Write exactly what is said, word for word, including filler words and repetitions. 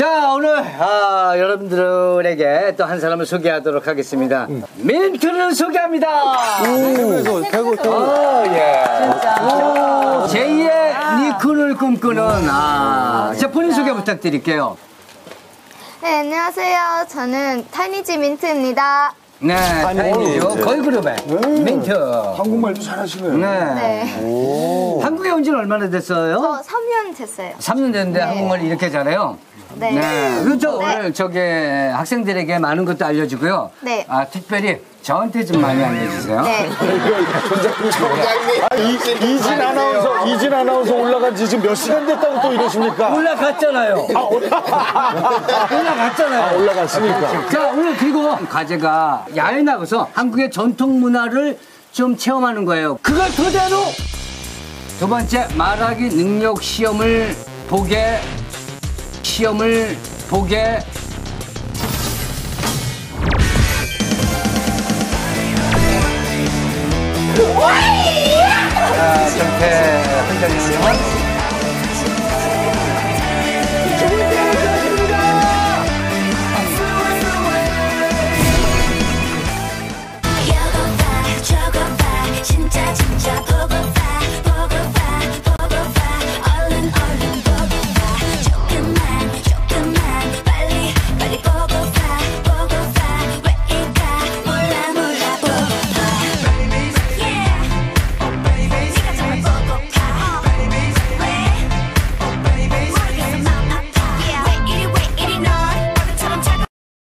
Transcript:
자, 오늘 아, 여러분들에게 또 한 사람을 소개하도록 하겠습니다. 음. 민트를 소개합니다. 배구, 배구, 배구. 아, 예. 진짜. 제이의 니쿤을 꿈꾸는 아, 자, 본인 소개 부탁드릴게요. 네, 안녕하세요. 저는 타니지 민트입니다. 네, 타이니죠. 걸그룹의 네. 민트. 한국말도 잘하시네요. 네. 네. 한국에 온 지는 얼마나 됐어요? 저 삼 년 됐어요. 삼 년 됐는데 네. 한국말 이렇게 잘해요? 네. 네. 그렇죠. 네. 오늘 저기 학생들에게 많은 것도 알려주고요. 네. 아, 특별히 저한테 좀 많이 알려주세요. 네. 아, 이, 이진 아나운서, 이진 아나운서 올라간 지 지금 몇 시간 됐다고 또 이러십니까? 올라갔잖아요. 아, 올라갔잖아요. 아, 올라갔으니까. 자, 오늘 그리고 과제가 야외 나가서 한국의 전통 문화를 좀 체험하는 거예요. 그걸 토대로 두 번째 말하기 능력 시험을 보게 시험을 보게 자, 정태 훈장님은